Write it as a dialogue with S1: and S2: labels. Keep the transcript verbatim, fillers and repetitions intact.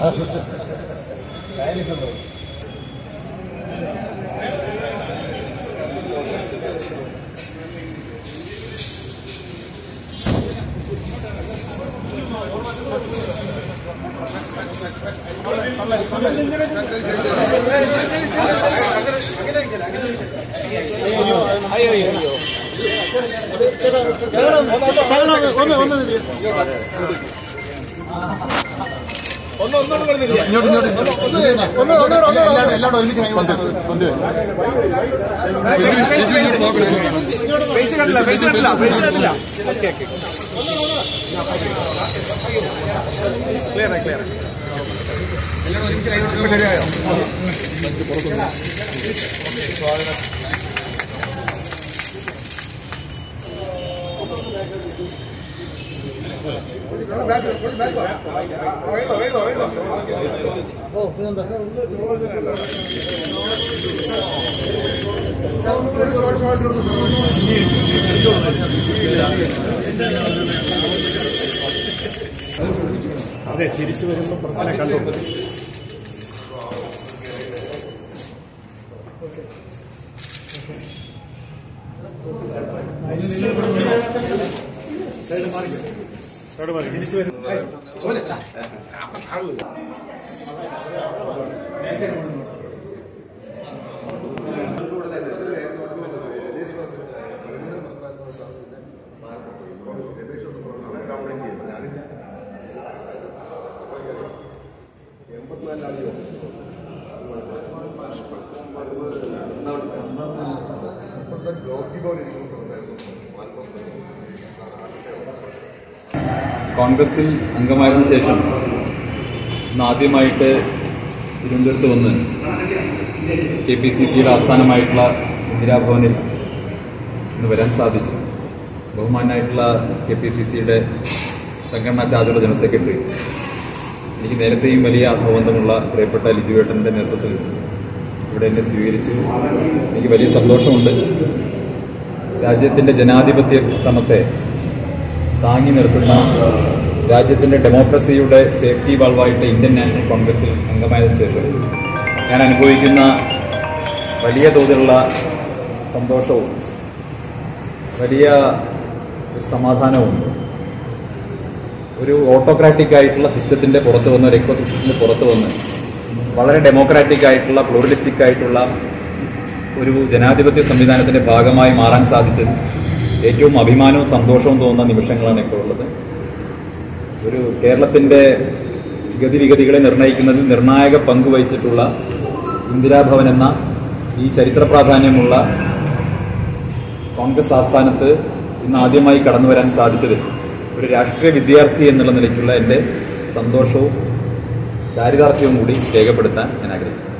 S1: അയ്യോ അയ്യോ പൈസ കണ്ടില്ല പൈസ കണ്ടില്ല പൈസ കണ്ടില്ല ഓക്കെ ഓക്കെ ക്ലിയർ ക്ലിയർ എല്ലാവരും ഒരുമിച്ച് കൈകൊടുക്കുമ്പോൾ ശരിയായോ? ഓ പിന്നെന്താ അതെ തിരിച്ചു വരുമ്പോൾ പ്രശ്നം കണ്ടു. തിരിച്ചു വരും
S2: കോൺഗ്രസിൽ അംഗമായതിനു ശേഷം ഇന്ന് ആദ്യമായിട്ട് തിരുവനന്തപുരത്ത് വന്ന് കെ പി സി സിയുടെ ആസ്ഥാനമായിട്ടുള്ള ഇന്ദിരാഭവനിൽ ഇന്ന് വരാൻ സാധിച്ചു. ബഹുമാനായിട്ടുള്ള കെ പി സി സിയുടെ സംഘടനാ ചാർജുള്ള ജനറൽ സെക്രട്ടറി, എനിക്ക് നേരത്തെയും വലിയ ആത്മബന്ധമുള്ള പ്രിയപ്പെട്ട ലിജുവേട്ടന്റെ നേതൃത്വത്തിൽ ഇവിടെ എന്നെ സ്വീകരിച്ചു. എനിക്ക് വലിയ സന്തോഷമുണ്ട്. രാജ്യത്തിന്റെ ജനാധിപത്യ ക്രമത്തെ താങ്ങി നിർത്തുന്ന രാജ്യത്തിന്റെ ഡെമോക്രസിയുടെ സേഫ്റ്റി വാൾവായിട്ട് ഇന്ത്യൻ നാഷണൽ കോൺഗ്രസിൽ അംഗമായതിനു ശേഷം ഞാൻ അനുഭവിക്കുന്ന വലിയ തോതിലുള്ള സന്തോഷവും വലിയ സമാധാനവും ഒരു ഓട്ടോക്രാറ്റിക് ആയിട്ടുള്ള സിസ്റ്റത്തിന്റെ പുറത്ത് വന്ന്, ഒരു എക്കോ സിസ്റ്റത്തിന്റെ പുറത്ത് വന്ന് വളരെ ഡെമോക്രാറ്റിക് ആയിട്ടുള്ള പ്ലൂറലിസ്റ്റിക് ആയിട്ടുള്ള ഒരു ജനാധിപത്യ സംവിധാനത്തിന്റെ ഭാഗമായി മാറാൻ സാധിച്ചത് ഏറ്റവും അഭിമാനവും സന്തോഷവും തോന്നുന്ന നിമിഷങ്ങളാണ് ഇപ്പോൾ ഉള്ളത്. ഒരു കേരളത്തിന്റെ ഗതിവിഗതികളെ നിർണ്ണയിക്കുന്നതിൽ നിർണായക പങ്ക് വഹിച്ചിട്ടുള്ള ഇന്ദിരാഭവൻ എന്ന ഈ ചരിത്ര പ്രാധാന്യമുള്ള കോൺഗ്രസ് ആസ്ഥാനത്ത് ഇന്ന് ആദ്യമായി കടന്നു വരാൻ സാധിച്ചത് ഒരു രാഷ്ട്രീയ വിദ്യാർത്ഥി എന്നുള്ള നിലയ്ക്കുള്ള എന്റെ സന്തോഷവും ചാരിതാർത്ഥ്യവും കൂടി രേഖപ്പെടുത്താൻ ഞാൻ ആഗ്രഹിക്കുന്നു.